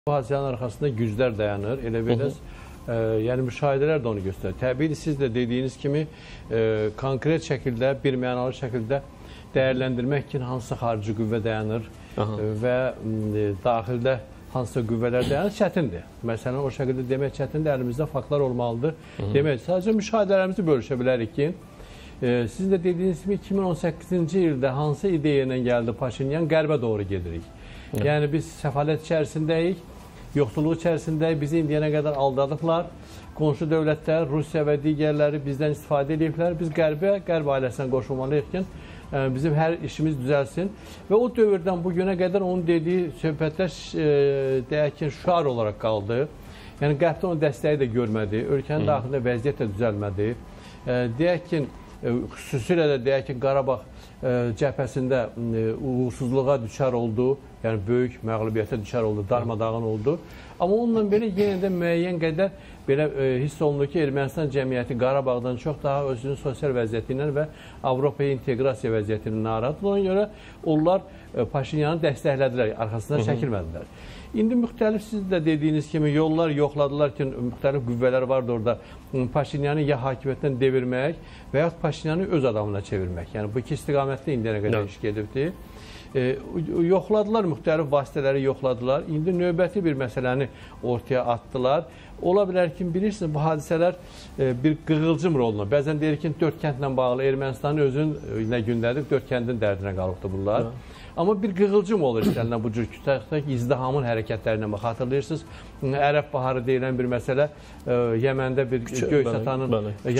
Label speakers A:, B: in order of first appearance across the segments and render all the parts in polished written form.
A: Bu hadisenin arxasında güclər dayanır. Elə biraz yəni müşahidələr də onu göstərir. Təbii siz də dediyiniz kimi konkret şəkildə, birmənalı şəkildə dəyərləndirmək üçün hansısa xarici qüvvə dayanır və daxildə hansısa qüvvələr dayanır, çətindir. Məsələn, o şəkildə demək çətindir, əlimizdə faktlar olmalıdır. Demək, sadəcə müşahidələrimizi bölüşə bilərik ki, sizin də dediyiniz kimi 2018-ci ildə hansı ideya ilə gəldi Paşinyan, qərbə doğru gedirik. Yəni biz səfalət içərisindəyik, yoxsulluq içərisindəyik, bizi indiyənə qədər aldadıblar. Qonşu dövlətlər, Rusiya və digərləri bizdən istifadə ediblər. Biz qərb ailəsinə qoşulmalıyıq ki, bizim hər işimiz düzəlsin. Və o dövrdən bu günə qədər onun dediyi söhbətlər deyək ki, şüar olaraq qaldı. Yəni qərbdə onun dəstəyi də görmədi, ölkənin daxilində vəziyyət də düzəlmədi. Deyək ki, xüsusilə də deyək ki, Qarabağ cəbhəsində uğursuzluğa düşər oldu, yəni böyük məğlubiyyətə düşər oldu, darmadağın oldu. Amma onunla belə yenə də müəyyən qədər belə hiss olunur ki, Ermənistan cəmiyyəti Qarabağdan çox daha özünün sosial vəziyyəti ilə və Avropaya inteqrasiya vəziyyəti ilə narahat. Ona görə onlar Paşinyanı dəstəklədilər, arxasından çəkilmədilər. İndi müxtəlif siz də dediyiniz kimi yollar yoxladılar ki, müxtəlif qüvvələr vardı orada. Paşinyanı ya hakimiyyətdən devirmək və yaxud Paşinyanı öz adamına çevirmək. Yəni bu iki istiqamətdə indiyənə qədər iş gedibdi. Yoxladılar, müxtəlif vasitələri yoxladılar. İndi növbəti bir məsələni ortaya atdılar. Ola bilər ki, bilirsiniz, bu hadisələr bir qığılcım roluna. Bəzən deyir ki, 4 kəndlə bağlı Ermənistanın özünə gündəlik 4 kəndin dərdinə qalıbdır bunlar. Amma bir qığılcım olur istənilən bu cür kütək izdihamın hərəkətlərinə bax. Hatırlayırsınız, Ərəb Baharı deyilən bir məsələ Yəməndə bir göy satanın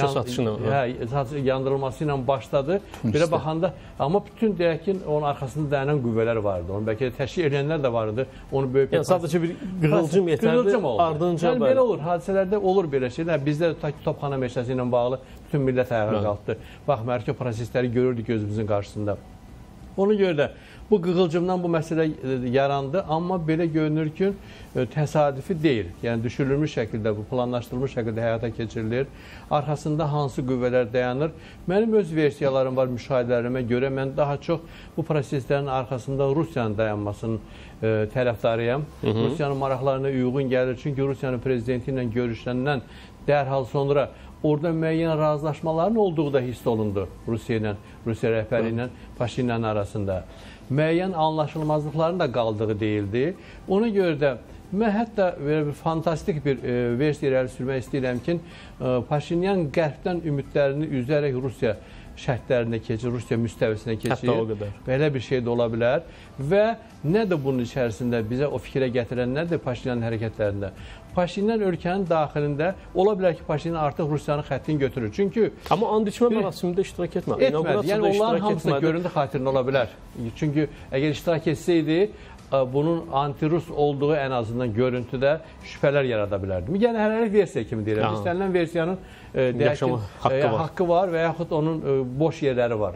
A: yandırılması ilə başladı. Belə baxanda, amma bütün deyək ki, onun arxasında dayanan qüvvələr vardı. Onu bəlkə də təşkil edənlər də vardı. Onu böyük
B: yəni sadəcə bir qığılcım yetərli, ardınca
A: yəni belə olur, hadisələrdə olur belə şeylər. Bizdə də Kitabxana meşəsi ilə bağlı bütün millət ayağa qalxdı. Baxmayaraq ki, prosesləri görürdük gözümüzün qarşısında. Ona görə də bu qığılcımdan bu məsələ yarandı, amma belə görünür ki, təsadüfi deyil. Yəni düşürülmüş şəkildə, bu planlaşdırılmış şəkildə həyata keçirilir. Arxasında hansı qüvvələr dayanır? Mənim öz versiyalarım var, müşahidələrimə görə mən daha çox bu proseslərin arxasında Rusiyanın dayanmasının tərəfdarıyam. Rusiyanın maraqlarına uyğun gəlir. Çünki Rusiyanın prezidenti ilə görüşləndən dərhal sonra orada müəyyən razılaşmaların olduğu da hiss olundu Rusiya rəhbəri ilə Paşinyan arasında. Müəyyən anlaşılmazlıqların da qaldığı deyildi. Ona görə də mən hətta belə bir fantastik bir versiya irəli sürmək istəyirəm ki, Paşinyan qərbdən ümidlərini üzərək Rusiya şərtlərində keçir, Rusiya müstəvisinə keçir.
B: Hətta o qədər.
A: Belə bir şey də ola bilər. Və nə də bunun içərisində bizə o fikrə gətirən nədir Paşinyanın hərəkətlərində? Paşinyan ölkənin daxilində ola bilər ki, Paşinyan artıq Rusiyanın xəttini götürür. Çünki
B: amma and içmə mərasimində iştirak etmədi.
A: Yəni onların hamısı görüntü xatirinə ola bilər. Çünki əgər iştirak etsəydi, bunun anti-Rus olduğu ən azından görüntüdə şübhələr yarada bilərdi. Yəni hələlik versiya kimi deyirəm. İstənilən versiyanın haqqı var və yaxud onun boş yerləri var.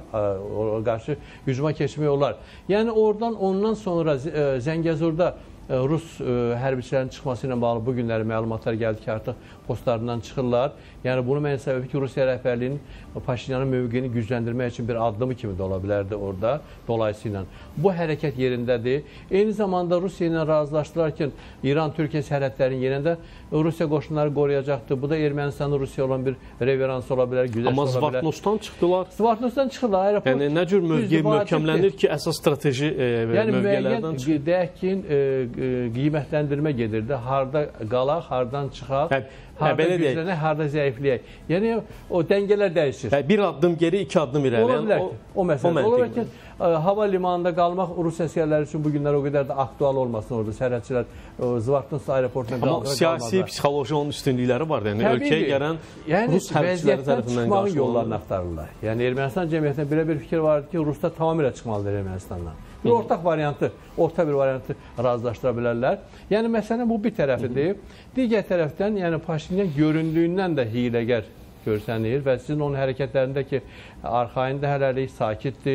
A: Qarşı hücuma keçmək olar. Yəni ondan sonra Zəngəzurda Rus hərbiçilərin çıxması ilə bağlı bu günləri məlumatlar gəldi ki, artıq postlarından çıxırlar. Yəni bunu mənim səbəbi ki, Rusiya rəhbərliyinin Paşinyanın mövqeyini gücləndirmək üçün bir addımı kimi də ola bilərdi orada dolayısıyla. Bu hərəkət yerindədir. Eyni zamanda Rusiya ilə razılaşdılar ki, İran-Türkiyə sərhədlərinin yerində Rusiya qoşunları qoruyacaqdır. Bu da Ermənistanın Rusiya olan bir reverans ola bilər, güzəşt ola bilər.
B: Amma Zvartnostan çıxdılar.
A: Zvartnostan çıxırlar.
B: Yəni nə cür mövqe möhkəmlənir ki, əsas strateji mövqelərdən çıxır?
A: Yəni deyək ki, qiymətləndirmə gedirdi. Harda qalaq, hardan çıxaq, harda güclənək, harda zəifləyək. Yəni o dəngələr dəyişir.
B: Bir addım geri, 2 addım irəli.
A: Ola bilər ki, o məsələ. Ola bilər ki, hava limanında qalmaq Rus əsgərləri üçün bu günlər o qədər də aktual olmasın orada. Sərhədçilər Zvartnos aeroportuna qalmağa qalmadılar.
B: Amma siyasi, psixoloji onun üstünlükləri var. Yəni ölkəyə gələn Rus hərbçiləri tərəfindən
A: çıxmağın yollarını axtarırlar. Yəni Ermənistan cəmiyyətində belə bir fikir var ki, Ruslar tamamilə çıxmalıdır Ermənistandan. Bir orta bir variantı razılaşdıra bilərlər. Yəni məsələn bu bir tərəfidir. Digər tərəfdən, yəni Paşinyan göründüyündən də hiyləgər görsənir və sizin onun hərəkətlərində ki, arxayında hələlik sakitdir.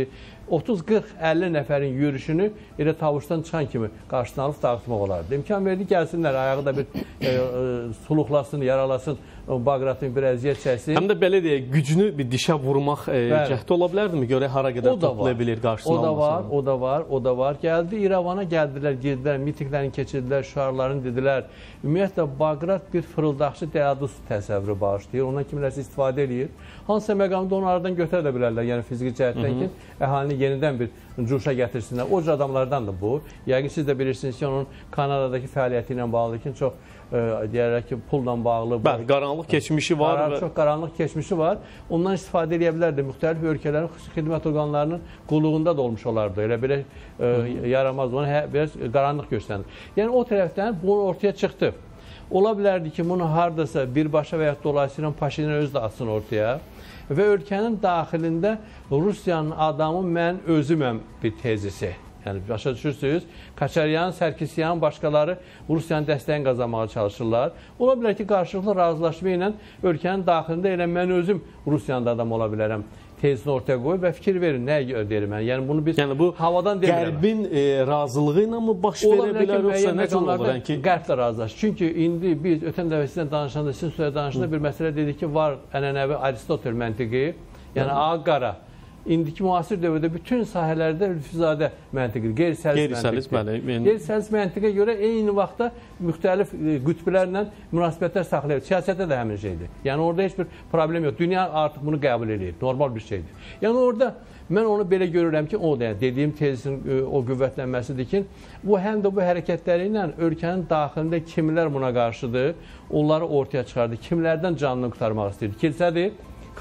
A: 30-40-50 nəfərin yürüşünü elə Tavuşdan çıxan kimi qarşısına alıb dağıtmaq olardı. İmkan verdi, gəlsinlər, ayağı da bir suluqlasın, yaralasın, Baqratın bir əziyyət çəksin.
B: Həm də belə deyək, gücünü bir dişə vurmaq cəhdi ola bilərdimi? Görə hara qədər toplaya bilir qarşısına almasın?
A: O da var. Gəldi, İrəvana gəldilər, girdilər, mitinglərini keçirdilər, şüarlarını dedilər. Ümumiyyətlə, Baqrat bir fırıldaqçı Deadus təsəvvürü bağışlayır, ondan kimilərsə istifadə edir. Hansısa məqamda onu aradan götürə də bilərlər, yəni fiziki cəhətdən ki, əhalini yenidən bir cuşa gətirsinlər. O cür adamlardandır bu. Yəqin siz də bilirsiniz ki, onun Kanadadakı fəaliyyəti ilə bağlı ki, çox deyərək ki, pulla bağlı.
B: Bəli, qaranlıq keçmişi var.
A: Çox qaranlıq keçmişi var. Ondan istifadə edə bilərdi. Müxtəlif ölkələrin xüsusi xidmət orqanlarının qulluğunda da olmuş olardı. Elə belə yaramaz, ona biraz qaranlıq göstərir. Yəni o tərəfdən bu ortaya çıxdı. Ola bilərdi ki, bunu hardasa birbaşa və ya dolayısıyla Paşinyan özü də atsın ortaya və ölkənin daxilində Rusiyanın adamı mən özüməm bir tezisi. Yəni, başa düşürsünüz, Kaçaryan, Sərkisyan, başqaları Rusiyanın dəstəyini qazanmağa çalışırlar. Ola bilər ki, qarşılıqlı razılaşma ilə ölkənin daxilində elə mən özüm Rusiyanın adam ola bilərəm tezini ortaya qoyub və fikir verin, nə deyirəm mən? Yəni, bunu biz havadan demirəm.
B: Qərbin razılığı ilə mi baş verə bilər, yoxsa nə cür olur?
A: Qərblə razılaşır. Çünki indi biz ötən dəfə sizlə danışanda, sizin suya danışanda bir məsələ dedik ki, var ənənəvi Aristotel məntiqi, yəni ağ-qara. İndiki müasir dövrdə bütün sahələrdə ülfüzadə məntiqidir, qeyri-səlis məntiqidir. Qeyri-səlis məntiqə görə eyni vaxtda müxtəlif qütblərlə münasibətlər saxlayır. Siyasətdə də həmin şeydir. Yəni orada heç bir problem yox. Dünya artıq bunu qəbul edir. Normal bir şeydir. Yəni orada mən onu belə görürəm ki, o da dediyim tezin o qüvvətlənməsidir ki, bu həm də bu hərəkətləri ilə ölkənin daxilində kimlər buna qarşıdır, onları ortaya çıxardı. Kimlərdən canını qurtarmaq istəyir? Kilsədir.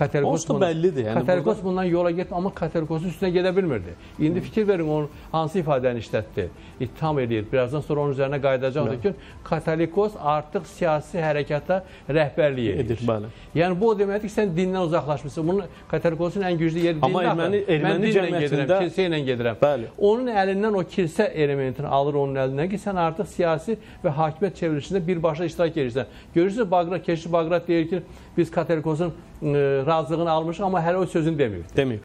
A: Katolikos bundan yola getmir, amma Katolikosun üstünə gedə bilmirdi. İndi fikir verin, onun hansı ifadəni işlətdi, ittiham edir. Birazdan sonra onun üzərinə qayıdacaqdır ki, Katolikos artıq siyasi hərəkata rəhbərlik edir. Yəni, bu o deməkdir ki, sən dindən uzaqlaşmışsın. Bunun Katolikosun ən güclü yeri dinlə.
B: Amma erməni cəmiyyətində
A: kilsə ilə gedirəm. Onun əlindən o kilsə elementini alır onun əlindən ki, sən artıq siyasi və hakimiyyət çevrilişində birbaşa iştirak edirsən. Görürsünüz, Keşif Baqrat deyir ki, biz Katolikosun razılığını almışıq, amma hələ o sözünü demir.